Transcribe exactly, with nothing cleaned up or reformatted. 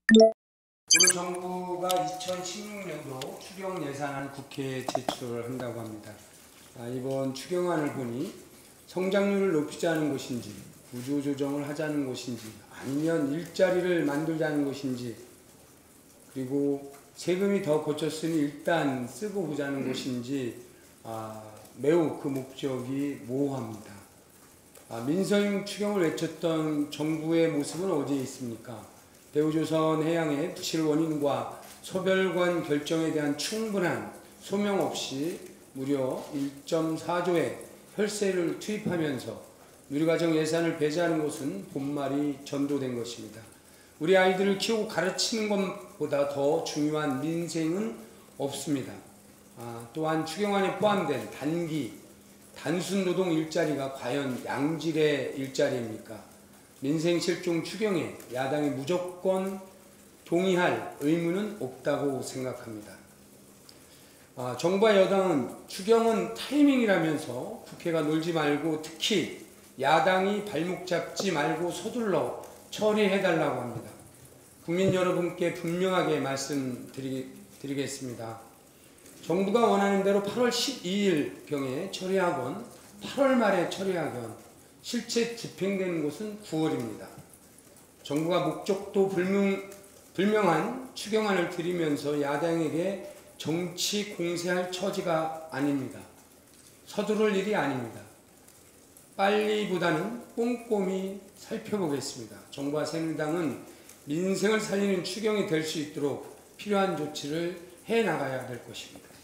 오늘 정부가 이천십육 년도 추경 예산안 국회에 제출을 한다고 합니다. 아, 이번 추경안을 보니 성장률을 높이자는 것인지, 구조조정을 하자는 것인지, 아니면 일자리를 만들자는 것인지, 그리고 세금이 더 거쳤으니 일단 쓰고 보자는 것인지 아, 매우 그 목적이 모호합니다. 아, 민생 추경을 외쳤던 정부의 모습은 어디에 있습니까? 대우조선 해양의 부실 원인과 소별관 결정에 대한 충분한 소명 없이 무려 일 점 사 조의 혈세를 투입하면서 누리과정 예산을 배제하는 것은 본말이 전도된 것입니다. 우리 아이들을 키우고 가르치는 것보다 더 중요한 민생은 없습니다. 아, 또한 추경안에 포함된 단기, 단순 노동 일자리가 과연 양질의 일자리입니까? 민생 실종 추경에 야당이 무조건 동의할 의무는 없다고 생각합니다. 아, 정부와 여당은 추경은 타이밍이라면서 국회가 놀지 말고 특히 야당이 발목 잡지 말고 서둘러 처리해달라고 합니다. 국민 여러분께 분명하게 말씀드리겠습니다. 정부가 원하는 대로 팔월 십이일경에 처리하건 팔월 말에 처리하건 실제 집행되는 것은 구월입니다. 정부가 목적도 불명, 불명한 추경안을 들이면서 야당에게 정치 공세할 처지가 아닙니다. 서두를 일이 아닙니다. 빨리보다는 꼼꼼히 살펴보겠습니다. 정부와 새누리당은 민생을 살리는 추경이 될 수 있도록 필요한 조치를 해나가야 될 것입니다.